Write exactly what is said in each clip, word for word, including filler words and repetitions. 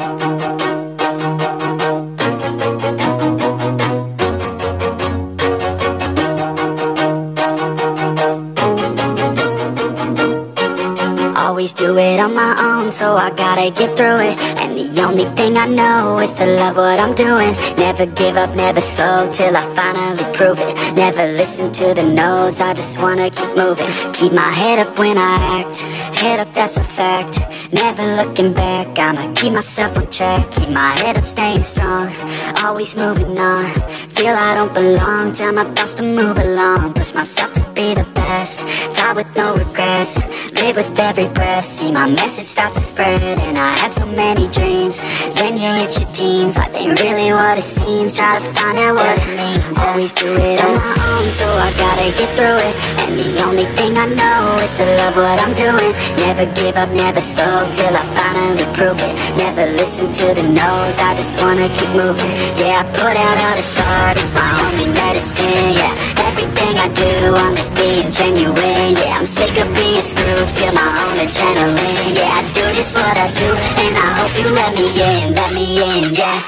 Always do it on my own, so I gotta get through it. And the only thing I know is to love what I'm doing. Never give up, never slow, till I finally prove it. Never listen to the no's, I just wanna keep moving. Keep my head up when I act, head up, that's a fact. Never looking back, I'ma keep myself on track. Keep my head up, staying strong, always moving on. Feel I don't belong, tell my thoughts to move along. Push myself to be the best, die with no regrets. Live with every breath, see my message start to spread. And I had so many dreams, then you hit your teens. Life ain't really what it seems, try to find out what it means. Always do it on my own, so I gotta get through it. And the only thing I know is to love what I'm doing. Never give up, never slow, till I finally prove it. Never listen to the no's, I just wanna keep moving. Yeah, I put out all this art, it's my only medicine. Yeah, everything I do, I'm just being genuine. Yeah, I'm sick of being screwed, feel my own adrenaline. Yeah, I do just what I do, and I hope you let me in, let me in, yeah.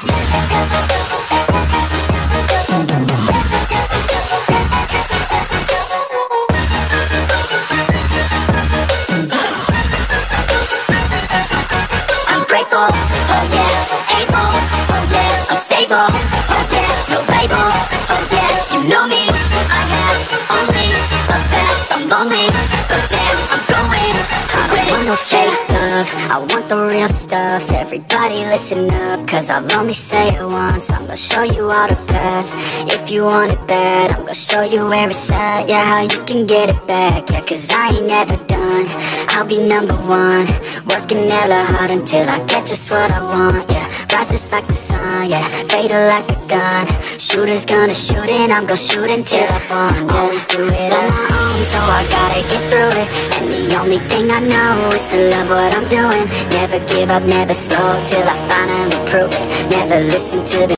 I'm grateful, oh yeah, able, oh yeah, I'm stable, oh yeah, no label, oh yeah, you know me, I have only a path, I'm lonely, but damn, I'm going to win. I want no fake love, I want the real stuff. Everybody listen up, cause I'll only say it once. I'm gonna show you all the path, if you want it bad. I'm gonna show you where it's at, yeah, how you can get it back. Yeah, cause I ain't never done, I'll be number one. Working hella hard until I get just what I want, yeah. Rises like the sun, yeah, fatal like a gun. Shooter's gonna shoot and I'm gonna shoot until I fall, yeah. Always do it on my own, so I gotta get through it. And the only thing I know is to love what I'm doing. Never give up, never slow, till I finally prove it. Never listen to the